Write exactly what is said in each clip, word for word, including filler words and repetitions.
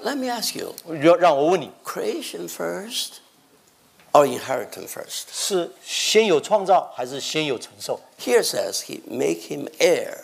let me ask you. 让我问你 Creation first or inheritance first? 是先有创造还是先有承受？ Here says he make him heir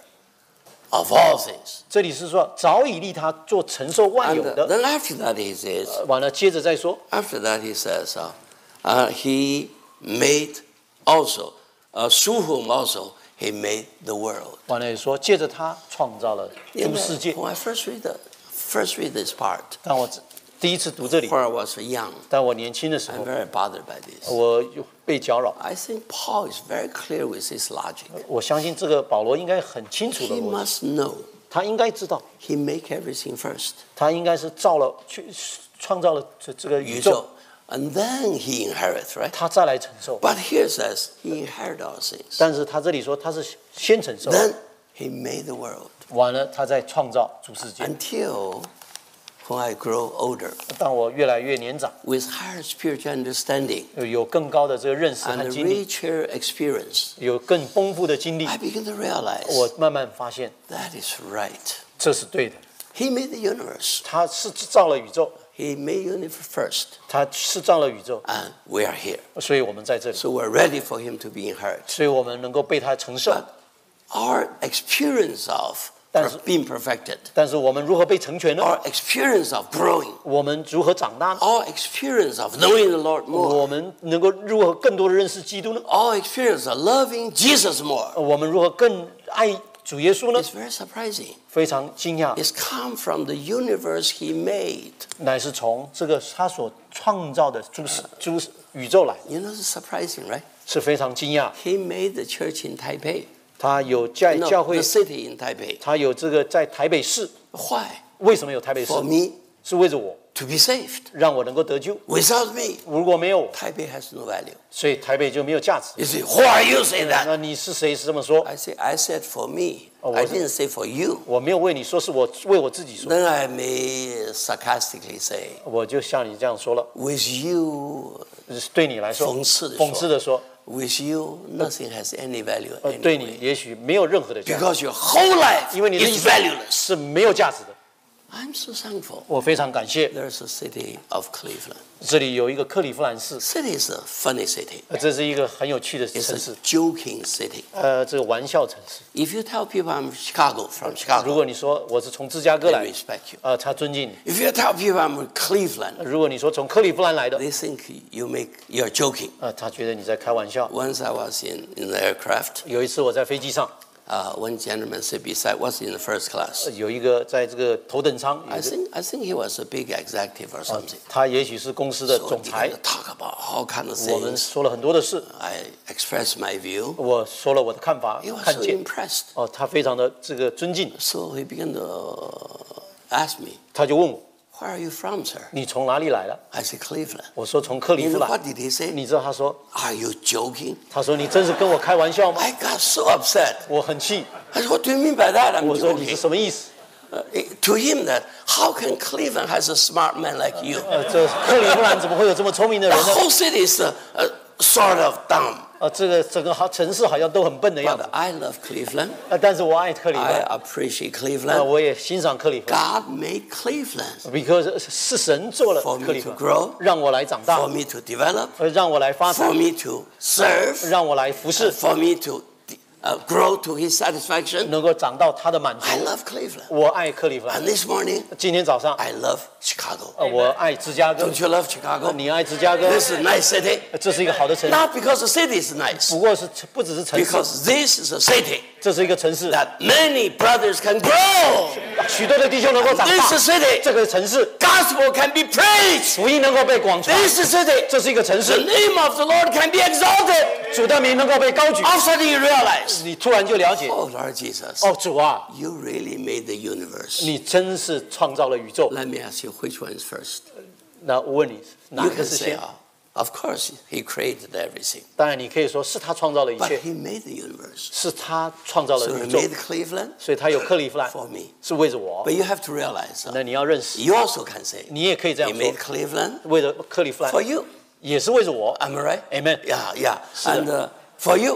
of all things. 这里是说早已立他做承受万 And 有的。 then after that he says, 呃完了，接着再说， after that he says, uh, uh, he made also, uh, through whom also he made the world. 完了也说，接着他创造了 You 诸 know, 世界。 when I first read the, first read this part, 当我第一次读这里， when I was young, 当我年轻的时 I'm 候， very bothered by this. 我就被搅扰。 I think Paul is very clear with his logic. 我相信这个保罗应该很清楚的 He 逻辑， must know 他应该知道， he make everything first. 他应该是造了去创造了这这个宇宙， And then he inherits, right? 他再来承受。 But here says he inherited all things. 但是他这里说他是先承受， Then he made the world. 完了他再创造主世界。 Until when I grow older, 当我越来越年长， with higher spiritual understanding 有更高的这个认识和 and 经历， richer experience, 有更丰富的经历， I begin to realize 我慢慢发现 that is right. 这是对的。 He made the universe. 他是造了宇宙， He made universe first, 他是造了宇宙， and we are here. 所以我们在这里， So we're ready for him to be inherited. 所以我们能够被他承受。 But our experience of 但是 being perfected, 但是我们如何被成全呢？ our experience of growing, 我们如何长大呢？ our experience of knowing the Lord 我 more, 们能够如何更多的认识基督呢？ our experience of loving Jesus more, 我们如何更爱主耶稣呢？ it's very surprising. 非常惊讶， It's come from the universe he made. 乃是从这个他所创造的诸世诸宇宙来， You know, it's surprising, right? 是非常惊讶。 He made the church in Taipei. 他有在 No, 教会 the，city in Taipei. 他有这个在台北市。 Why? 为什么有台北市 For？me 是为着我， to be saved. 让我能够得救。 Without me, 如果没有我， Taipei has no value. 所以台北就没有价值。 You say, who are you saying that? 那你是谁是这么说？ I say, I said for me. Oh, I was it? didn't say for you. 我没有为你说，是我为我自己说。 Then I may sarcastically say, 我就像你这样说了， with you, 对你来说， 讽刺地说讽刺的说， with you, nothing has any value 呃，对你 anyway. 也许没有任何的价值， Because your whole life 因为你的一 is 生 valueless. 是没有价值的。 I'm so thankful. 我非常感谢， There's a city of Cleveland. 这里有一个克利夫兰市， City is a funny city. 呃这是一个很有趣的 It's 城 a 市， joking city. 呃，这个玩笑城市。 If you tell people I'm Chicago, from 如 Chicago, 果你说我是从芝加哥 they 来， respect you. 呃，他尊敬你； If you tell people I'm Cleveland, 如果你说从克利夫兰来的， they think you make you're joking. 呃，他觉得你在开玩笑。 Once I was in, in the aircraft, 有一次我在飞机上， uh, one gentleman sat beside was in the first class. 有一个在这个头等舱，有 I 一个 think I think he was a big executive or 呃 something. 他也许是公司的 So 总 we 裁 began to。talk about all kind of 我们 things. 说了很多的事， I expressed my view. 我说了我的看法 He was 看 so 见。 impressed. 哦，他非常的这个尊敬， So he began to ask me, 他就问我 "Where are you from, sir?" 你从哪里来的？ I said, "Cleveland." 我说从克利 You 夫 know 兰。 what did he say? 你知道他说， Are you joking? 他说你真是跟我开玩笑吗？ I got so upset. 我很气， I said, "What do you mean by that?" I'm 我说你是 joking. 什么意思？ Uh, to him, that how can Cleveland has a smart man like you? 呃，这克利夫兰怎么会有这么聪明的 The 人呢？ whole city is uh, uh, sort of dumb. 呃，这个整个好城市好像都很笨的样 But 子。 I love Cleveland. 呃，但是我爱克利夫 I 兰， appreciate 呃， Cleveland. 我也欣赏克利夫兰 God made Cleveland ，because 是神做了 for 克 me 利 to 夫兰， grow, 让我来长大， for me to develop, 呃，让我来发 for 展， me to serve, 让我来服侍， for me to uh, grow to His satisfaction. 能够长到他的满足。 I love Cleveland. 我爱克利夫兰 And。this morning, 今天早上， I love Chicago. 呃，我爱芝加哥 Don't，you love Chicago? 你爱芝加哥， This is a nice city. 这是一个好的城市， Not because the city is nice, 不过是不只是城市， because this is a city 这是一个城市， that many brothers can grow. 许多的弟兄能够长 This 大。 is a city 这个城市 gospel can be preached. 福音能够被广传， This is a city 这是一个城 the 市， name of the Lord can be exalted. 主的名能够被高举。 All of a sudden you realize, 你突然就了解， oh Lord Jesus, 哦，主啊， you really made the universe. 你真是创造了宇宙。 Let me ask you, which one is first? 那我问你，哪 You 个 can 是 say, 先？ oh, of course, He created everything. 当然，你可以说是他创造了一 But 切， He made the universe. 是他创造 So 了 He 宇宙， made Cleveland 所以他有克利夫兰 for me. 是为着我 But。you have to realize, uh, 那你要认识， you also can say, 你也可以这 He 样说 made，Cleveland 为了克利夫兰 for you. 也是为着我。 Am I right? Amen。 Yeah, yeah. 是的。 And uh, for you,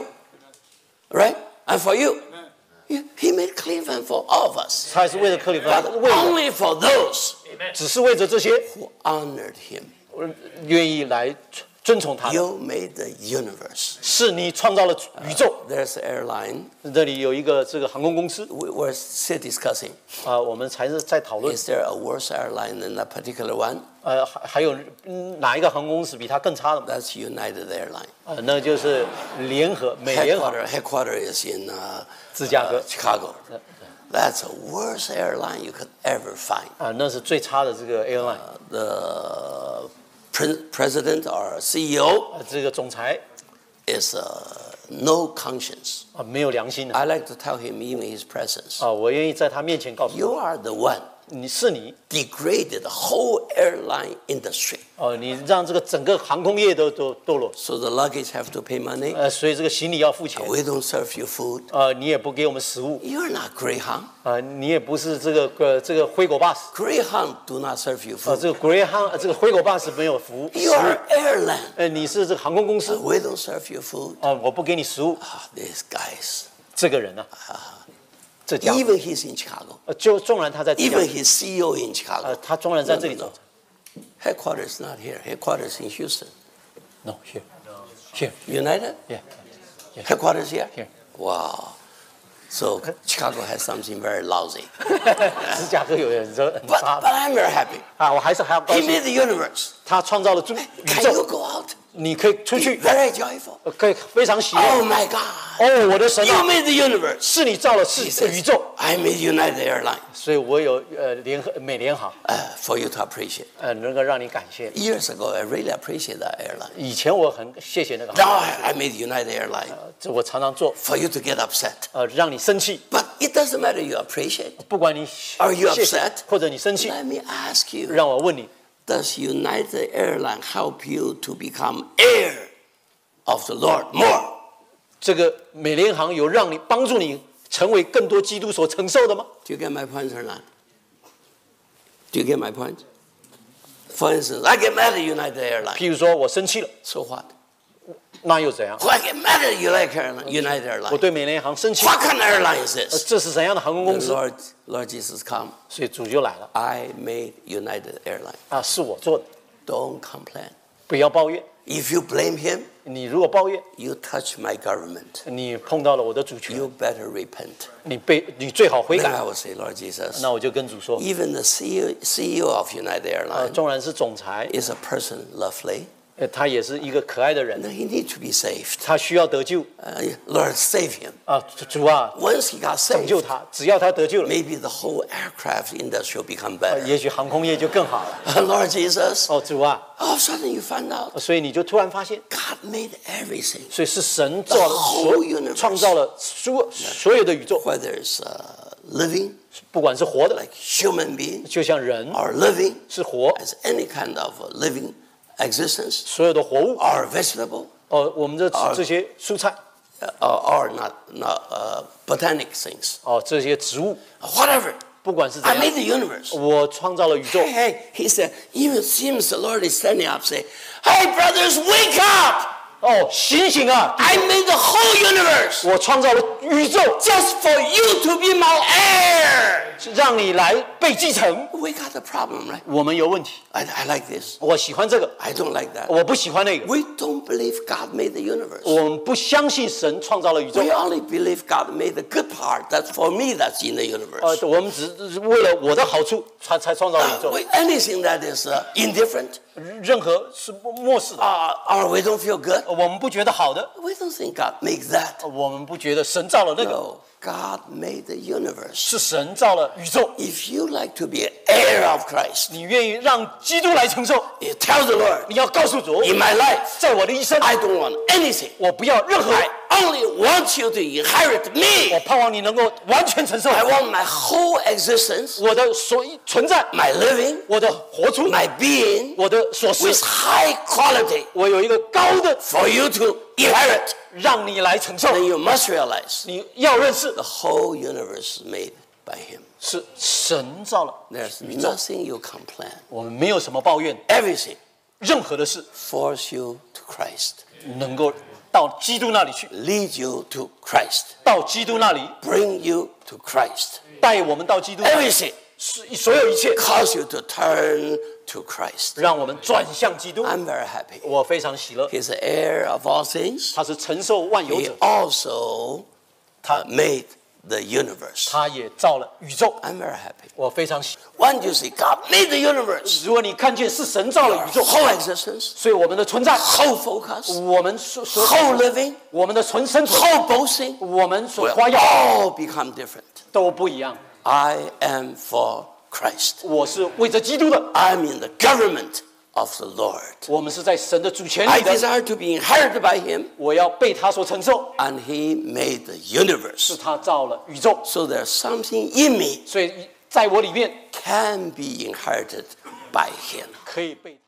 right? And for you. Yeah, He made Cleveland for all of us. 他也是为了克利夫兰， But 为了 only for those 只是为着这些 who honored him. 愿意来尊崇他的。 You made the universe. 是你创造了宇宙。 There's an airline. 这里有一个这个航空公司 We were still discussing. 啊，我们才是在讨论。 Is there a worse airline than that particular one? 呃，还还有嗯哪一个航空公司比它更差的吗？ That's United Airlines. 呃，那就是联合美联航 Headquarter, headquarter is in uh, 芝加哥 uh, Chicago. That's the worst airline you could ever find. 啊，那是最差的这个 airline。 The pre- president or C E O 呃，这个总裁 is uh, no conscience. 啊没有良心的 I like to tell him even in his presence. 啊，我愿意在他面前告诉 You are the one 你是你 degraded the whole airline industry. 哦，你让这个整个航空业都都堕落。 So the luggage have to pay money. 呃，所以这个行李要付钱。 We don't serve you food. 呃，你也不给我们食物。 You're not Greyhound. 啊，你也不是这个呃这个灰狗巴士。 Greyhound do not serve you 呃， food. 这个 Greyhound 呃这个灰狗巴士没有服务。 You are airline. 呃，你是这个航空公司。 We don't serve you food. 啊，我不给你食物。 Ah, these guys. 这个人呢、啊，这家伙 Even he's in Chicago. 呃，就纵然他在芝加哥 Even his C E O in 呃， Chicago. 他纵然在 No, 这里 no, 走 no. Headquarters not here. Headquarters in Houston. ，no here here United? yeah Headquarters here? here Wow. So Chicago has something very lousy. 芝加哥有人说很 But, 差 but I'm very happy. 啊，我还是还要告 He 诉 made 你， the universe. 他创造了宇 Can 宙 you，go out? 你可以出 Be 去， very joyful. 呃可以非常喜悦。 Oh my God. 哦，我的神 You 啊， made the universe. 是你造了世 He says, 宇宙， I made United Airlines 所以我有呃联合美联航， uh, for you to appreciate. 呃，能够让你感谢。 Years ago, I really appreciate that airline. 以前我很谢谢那个 Now 航 I, I made United Airlines 这我常常做， for you to get upset. 呃，让你生气， But it doesn't matter you appreciate. 不管你 Are you 谢谢 upset? 或者你生气， Let me ask you, 让我问你， does United Airlines help you to become heir of the Lord more? 这个美联航有让你帮助你成为更多基督所承受的吗？ Do you get my point or not? Do you get my point? For instance, I get mad at United Airlines. 譬如说我生气了， So what? 那又怎样？ Well, I get mad at United Airlines. United 我 Airlines. 对美联航生气， What kind of airline is 呃 this? 这是怎样的航空公 The 司？ Lord, Lord Jesus come. 所以主就来了 I made United Airlines. 啊，是我做的， Don't complain. 不要抱怨。 If you blame him, 你如果抱怨， you touch my government. 你碰到了我的主权， You better repent. 你被你最好悔 Then 改 I。will say, Lord Jesus, 那我就跟主说， even the C E O, C E O of United 呃， Airlines 纵然是总裁， is a person lovely. 呃，他也是一个可爱的人， No, he needs to be saved. 他需要得救 Uh, Lord, save him. 啊，主啊， Once he got 拯救 saved, 他，只要他得救了， maybe the whole aircraft industry will become 呃 better. 也许航空业就更好了。 Lord Jesus, 哦，主啊， all of a sudden you find out 所以你就突然发现， God made everything. 所以是神造了 The whole 所 universe 创造了所所有的宇宙， Whether it's uh, living, 不管是活的， like human being, 就像人 or living 是活， as any kind of uh, living existence, 所有的活物， or vegetable, 哦，我们这这些蔬菜， uh, or not, not uh, botanic things, 哦，这些植物， whatever. 不管是怎 I 样， made the universe. 我创造了宇宙 Hey,。hey, he said, even seems the Lord is standing up saying, hey, brothers, wake up! 哦，醒醒啊！ I made the whole universe 我创造了宇宙， just for you to be my heir. 让你来被继承。 We got the problem, right? 我们有问题， I, I like this. 我喜欢这个， I don't like that. 我不喜欢那个。 We don't believe God made the universe. 我们不相信神创造了宇宙 We，only believe God made the good part. That's for me, that's in the 呃 universe.， 我们只是为了我的好处才才创造了宇 Uh, 宙。 we, anything that is uh, indifferent 任何是漠视的， uh, or we don't feel good, 我们不觉得好的， we don't think God makes that. 我们不觉得神造了那个， No, God made the universe. 是神造了宇宙。 If you like to be an heir of Christ, 你愿意让基督来承受， you tell the Lord, 你要告诉主， in my life, 在我的一生， I don't want anything. 我不要任何， I only want you to inherit 我 me. 盼望你能够完全承受 I want my whole existence, 我的所存在， my living, 我的活出， my being, 我的所是 with，high quality 我有一个高的， for you to inherit. 让你来承受。 Then you must realize 你要认识， the whole universe is made by Him. 是神造了 There's 宇宙， nothing you complain. 我们没有什么抱怨， Everything 任何的事 force you to Christ, 能够到基督那里去， lead you to Christ, 到基督那里 bring you to Christ. 带我们到基督那里， Everything 所有一切 cause you to turn to Christ. 让我们转向基督。 I'm very happy. 我非常喜乐。 He's the heir of all things. 他是承受万有 He 者， also uh, made the universe. 他也造了宇宙。 I'm very happy. 我非常喜。 When you see God made the universe, 如果你看见是神造了 our 宇宙， whole existence, 所以我们的存在， whole focus, 我们所所 whole living, 我们的存生存， whole boasting 我们所 will 夸耀 all become different. 都不一样。 I am for Christ. 我是为着基督的， I'm in the government of the Lord. 我们是在神的主权 I 里的， desire to be inherited by Him, 我要被他所承受， and He made the 是 universe. 他造了宇宙， So there's something in me 所以在我里面 can be inherited by Him. 可以被。